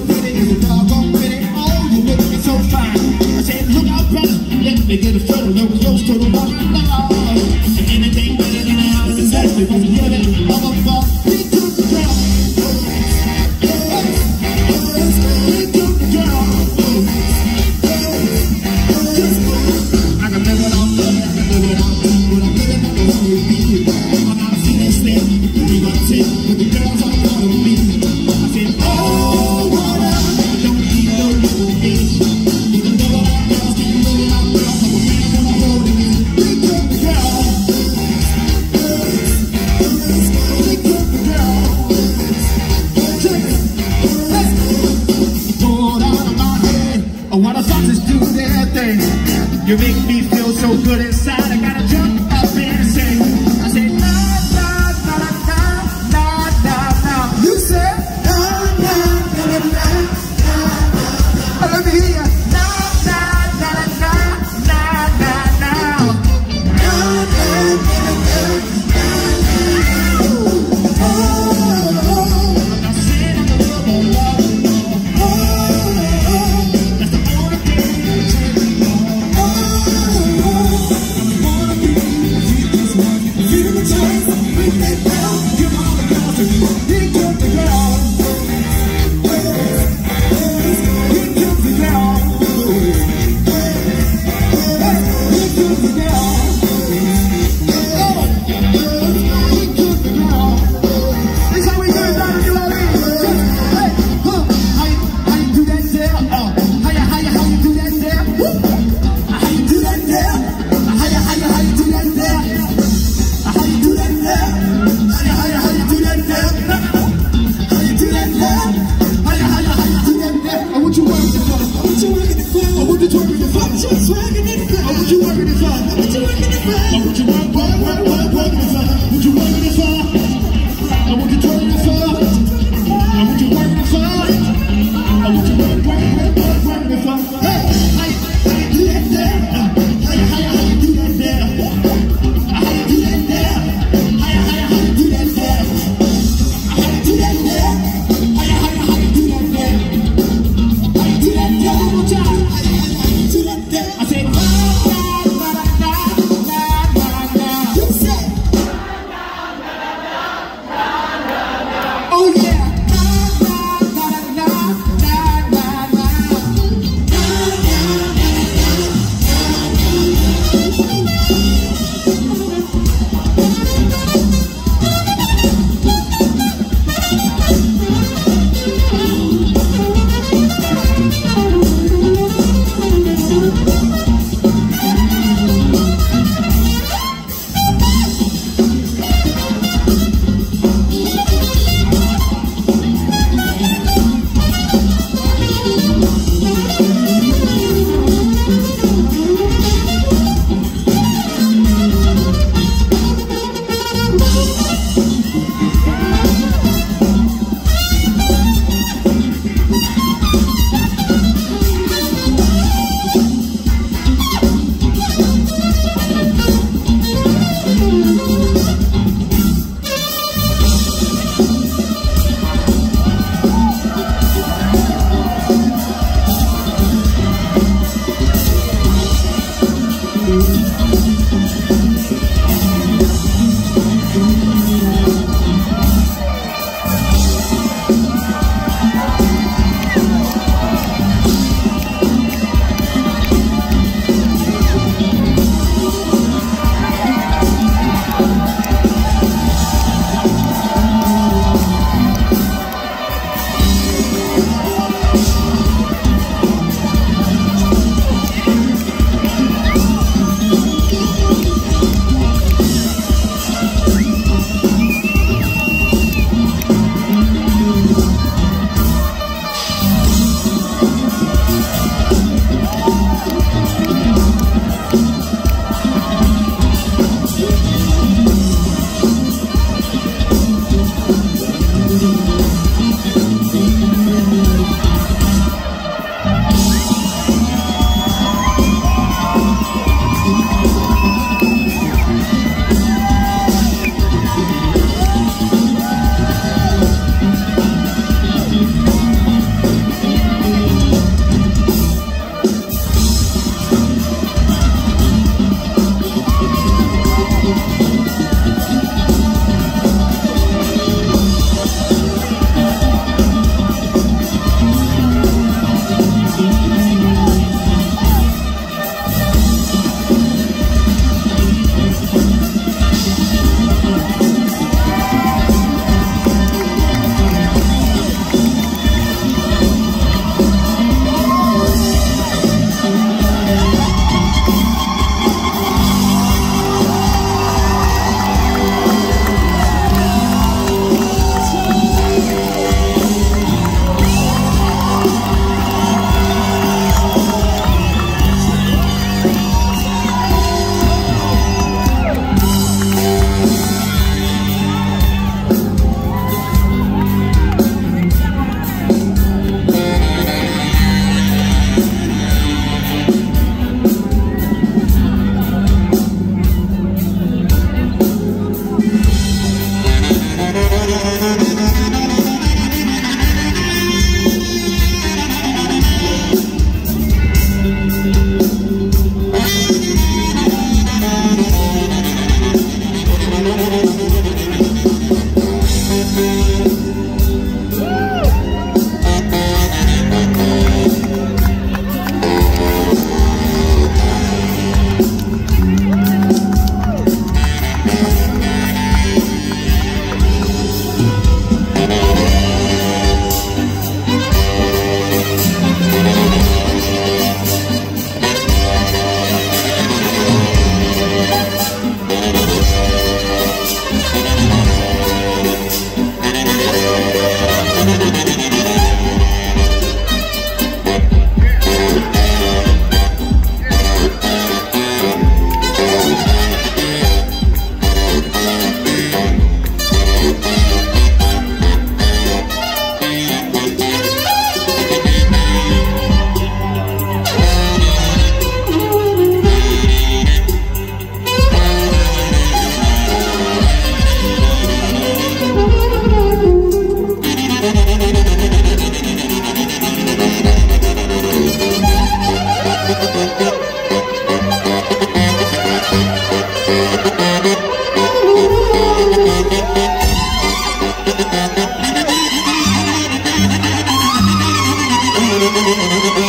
pretty, you're so doggone pretty. Oh, you look me so fine. I said, look out, brother, let me get a photo, no close to the water. And anything better than a house is actually what's getting. I'm a fall, we took the girl. We took the girl. I can live it off, I can live it off. When I'm living on the road with me, I'm not seeing this thing. You gonna say, with the girls on the front of me. I said, oh, water, don't need no little fish. You can live it out, girls, can you live it out, girls? I'm a man on the road with me. We took the girl. We took the girl. Check it. Pulled out of my head, oh, why the foxes do their thing. You make me feel so good inside, I gotta jump up and sing. I say, na, na, na, na, na, na, na. You say, na, na, na, na, na, na. Let me hear ya. Na, na, na, na, na, na, na. Na, na, na, na, na, oh, I'm sitting in the river water. Oh, that's the only thing. Bye.